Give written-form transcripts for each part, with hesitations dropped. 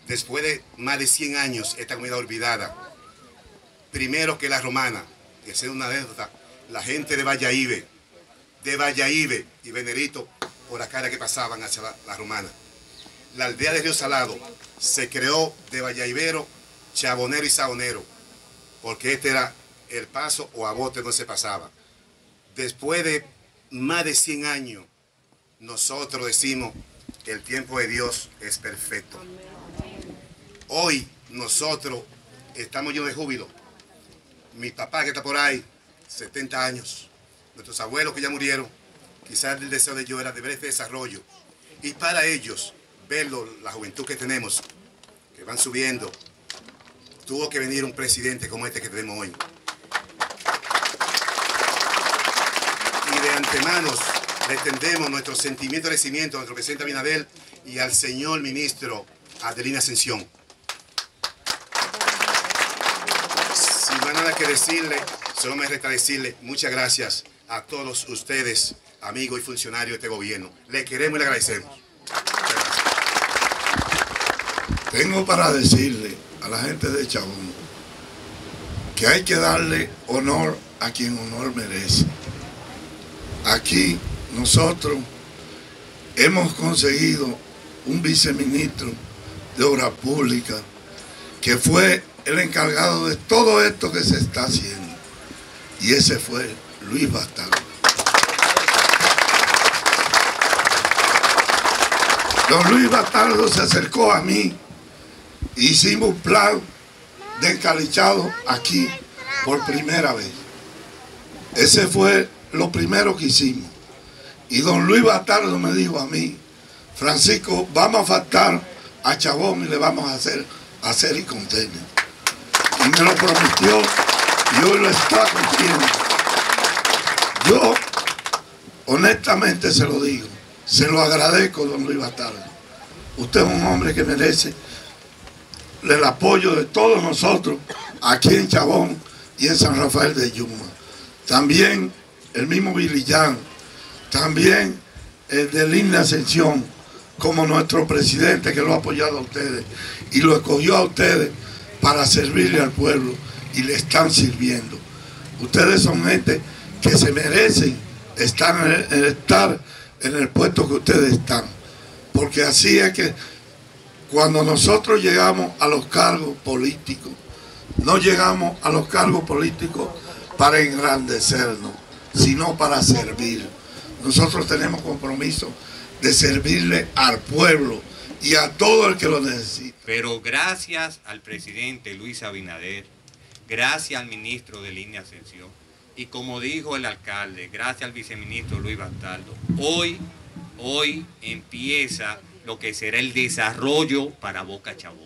después de más de 100 años, esta comunidad olvidada. Primero que la romana, que es una anécdota, la gente de Valladolid y Venerito, por acá era que pasaban hacia la romana. La aldea de Río Salado se creó de valladolivero, chabonero y saonero, porque este era el paso o a bote donde se pasaba. Después de más de 100 años, nosotros decimos que el tiempo de Dios es perfecto. Hoy nosotros estamos llenos de júbilo. Mi papá que está por ahí, 70 años. Nuestros abuelos que ya murieron, quizás el deseo de ellos era de ver este desarrollo. Y para ellos, verlo, la juventud que tenemos, que van subiendo, tuvo que venir un presidente como este que tenemos hoy. Y de antemano le extendemos nuestro sentimiento de agradecimiento a nuestro presidente Abinader y al señor ministro Adelina Ascensión. Sin más nada que decirle, solo me resta decirle muchas gracias a todos ustedes, amigos y funcionarios de este gobierno. Le queremos y le agradecemos. Tengo para decirle a la gente de Chabón que hay que darle honor a quien honor merece. Aquí nosotros hemos conseguido un viceministro de Obras Públicas que fue el encargado de todo esto que se está haciendo. Y ese fue Luis Bastardo. Don Luis Bastardo se acercó a mí. Hicimos un plan de encalichado aquí por primera vez. Ese fue lo primero que hicimos. Y don Luis Bastardo me dijo a mí: Francisco, vamos a faltar a Chabón y le vamos a hacer y contenedor. Y me lo prometió y hoy lo está cumpliendo. Yo, honestamente se lo digo, se lo agradezco, don Luis Bastardo. Usted es un hombre que merece el apoyo de todos nosotros aquí en Chabón y en San Rafael de Yuma. También el mismo Vilillán, también el de Linda Ascensión, como nuestro presidente que lo ha apoyado a ustedes y lo escogió a ustedes para servirle al pueblo y le están sirviendo. Ustedes son gente que se merecen estar en el puesto que ustedes están, porque así es que cuando nosotros llegamos a los cargos políticos, no llegamos a los cargos políticos para engrandecernos, sino para servir. Nosotros tenemos compromiso de servirle al pueblo y a todo el que lo necesita. Pero gracias al presidente Luis Abinader, gracias al ministro de Linda Ascensión y como dijo el alcalde, gracias al viceministro Luis Bastardo, hoy empieza lo que será el desarrollo para Boca Chabón.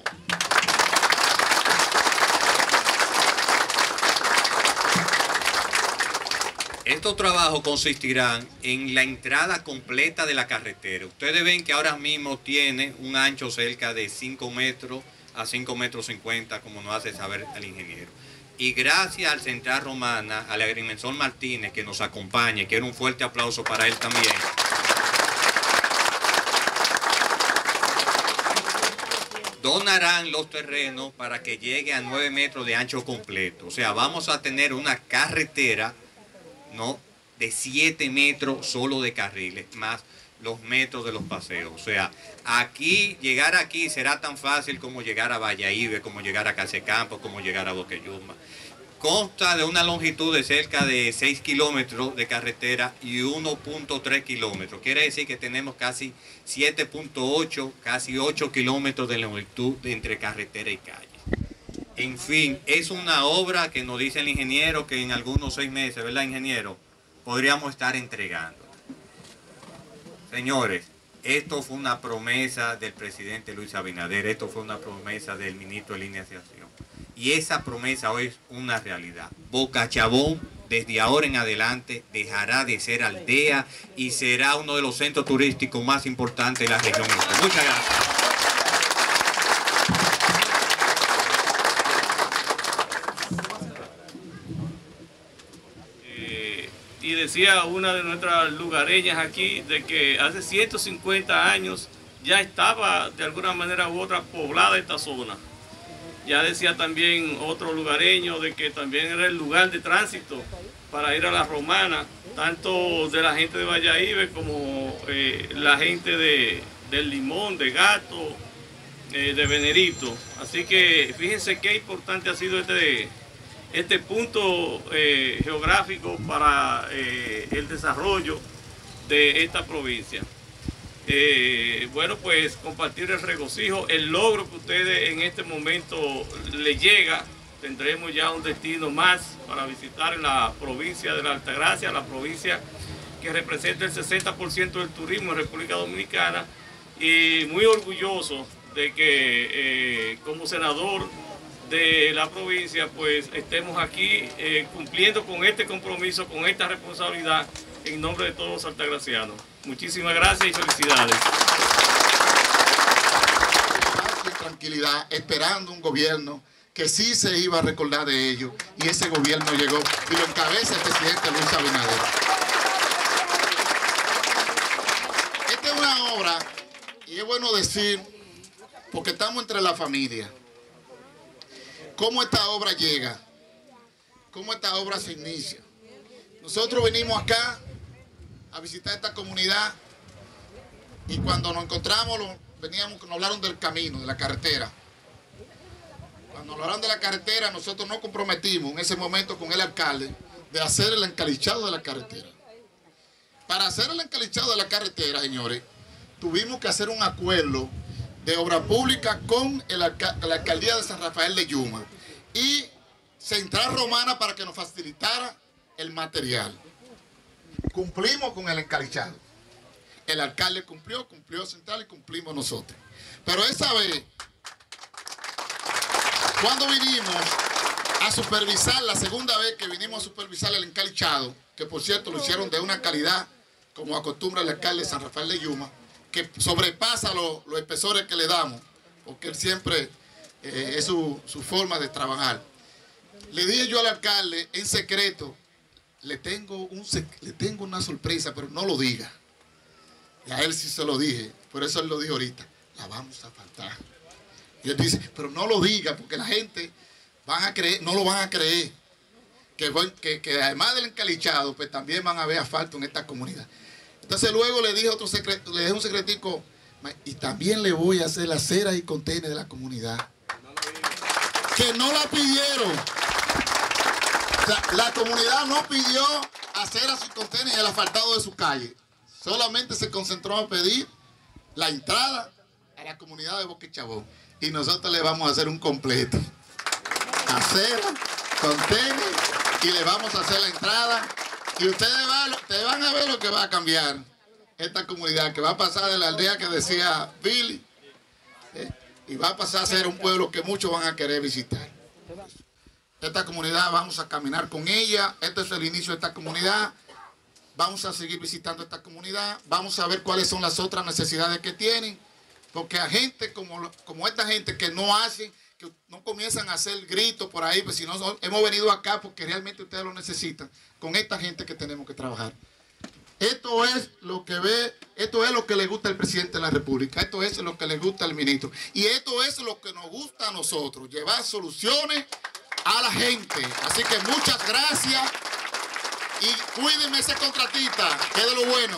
Estos trabajos consistirán en la entrada completa de la carretera. Ustedes ven que ahora mismo tiene un ancho cerca de 5 metros a 5,50 metros, como nos hace saber el ingeniero. Y gracias al Central Romana, al agrimensor Martínez que nos acompaña, quiero un fuerte aplauso para él también. Donarán los terrenos para que llegue a 9 metros de ancho completo. O sea, vamos a tener una carretera, ¿no?, de 7 metros solo de carriles, más los metros de los paseos. O sea, aquí, llegar aquí será tan fácil como llegar a Valladolid, como llegar a Casecampo, como llegar a Boqueyuma. Consta de una longitud de cerca de 6 kilómetros de carretera y 1.3 kilómetros. Quiere decir que tenemos casi 7.8, casi 8 kilómetros de longitud entre carretera y calle. En fin, es una obra que nos dice el ingeniero que en algunos 6 meses, ¿verdad, ingeniero?, podríamos estar entregando. Señores, esto fue una promesa del presidente Luis Abinader, esto fue una promesa del ministro de Linda Ascensión. Y esa promesa hoy es una realidad. Boca Chabón, desde ahora en adelante, dejará de ser aldea y será uno de los centros turísticos más importantes de la región. Muchas gracias. Y decía una de nuestras lugareñas aquí de que hace 150 años ya estaba de alguna manera u otra poblada esta zona. Ya decía también otro lugareño de que también era el lugar de tránsito para ir a la Romana, tanto de la gente de Valladolid como la gente del Limón, de Gato, de Venerito. Así que fíjense qué importante ha sido este punto geográfico para el desarrollo de esta provincia. Bueno, pues compartir el regocijo, el logro que ustedes en este momento les llega. Tendremos ya un destino más para visitar en la provincia de la Altagracia, la provincia que representa el 60% del turismo en República Dominicana, y muy orgulloso de que como senador de la provincia pues estemos aquí cumpliendo con este compromiso, con esta responsabilidad en nombre de todos los altagracianos. Muchísimas gracias y felicidades. Y tranquilidad, esperando un gobierno que sí se iba a recordar de ellos, y ese gobierno llegó y lo encabeza el presidente Luis Abinader. Esta es una obra, y es bueno decir, porque estamos entre la familia, cómo esta obra llega, cómo esta obra se inicia. Nosotros venimos acá a visitar esta comunidad, y cuando nos encontramos, nos hablaron del camino, de la carretera. Cuando nos hablaron de la carretera, nosotros nos comprometimos en ese momento con el alcalde de hacer el encalichado de la carretera. Para hacer el encalichado de la carretera, señores, tuvimos que hacer un acuerdo de obra pública con la alcaldía de San Rafael de Yuma y Central Romana para que nos facilitara el material. Cumplimos con el encalichado. El alcalde cumplió Central y cumplimos nosotros. Pero esa vez, cuando vinimos a supervisar, la segunda vez que vinimos a supervisar el encalichado, que por cierto lo hicieron de una calidad, como acostumbra el alcalde de San Rafael de Yuma, que sobrepasa los espesores que le damos, porque él siempre es su forma de trabajar. Le dije yo al alcalde en secreto, le tengo una sorpresa, pero no lo diga. Y a él sí se lo dije, por eso él lo dijo ahorita, la vamos a faltar. Y él dice, pero no lo diga, porque la gente no lo van a creer. Que además del encalichado, pues también van a ver asfalto en esta comunidad. Entonces luego le dije un secretico, y también le voy a hacer las aceras y contenedores de la comunidad. Que no la pidieron. O sea, la comunidad no pidió aceras y contenedores y el asfaltado de su calle. Solamente se concentró a pedir la entrada a la comunidad de Boca y Chabón. Y nosotros le vamos a hacer un completo. Acera, contenedores, y le vamos a hacer la entrada. Y ustedes van a ver lo que va a cambiar esta comunidad, que va a pasar de la aldea que decía Billy, y va a pasar a ser un pueblo que muchos van a querer visitar. Esta comunidad vamos a caminar con ella. Este es el inicio de esta comunidad. Vamos a seguir visitando esta comunidad. Vamos a ver cuáles son las otras necesidades que tienen. Porque a gente como esta gente que no hacen, que no comienzan a hacer gritos por ahí, pues si no, hemos venido acá porque realmente ustedes lo necesitan, con esta gente que tenemos que trabajar. Esto es lo que le gusta al presidente de la República, esto es lo que le gusta al ministro, y esto es lo que nos gusta a nosotros, llevar soluciones a la gente. Así que muchas gracias y cuídenme ese contratista, que es de lo bueno.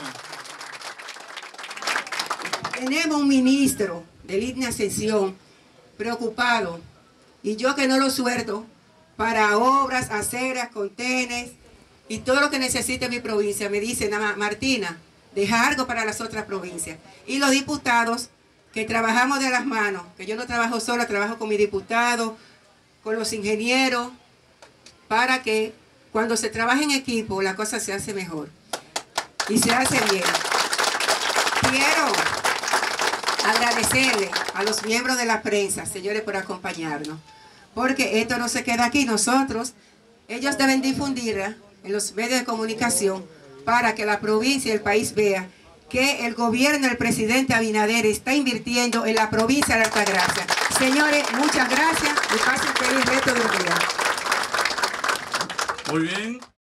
Tenemos un ministro de línea Ascensión preocupado, y yo que no lo suelto para obras, aceras, contenedores y todo lo que necesite mi provincia. Me dice, Martina, deja algo para las otras provincias. Y los diputados que trabajamos de las manos, que yo no trabajo sola, trabajo con mi diputado, con los ingenieros, para que cuando se trabaja en equipo la cosa se hace mejor y se hace bien. Quiero agradecerle a los miembros de la prensa, señores, por acompañarnos, porque esto no se queda aquí. Ellos deben difundirla en los medios de comunicación para que la provincia y el país vea que el gobierno del presidente Abinader está invirtiendo en la provincia de Altagracia. Señores, muchas gracias y pasen feliz resto del día. Muy bien.